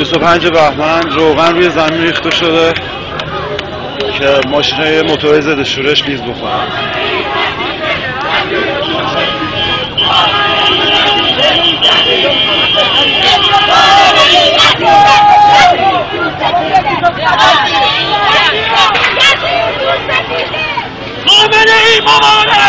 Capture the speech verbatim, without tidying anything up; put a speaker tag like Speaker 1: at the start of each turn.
Speaker 1: بیست و پنج بهمن روغن روی زمین ریخته شده که ماشینای موتور ضد شورش لیز بخورن.
Speaker 2: خامنه ای مبارک!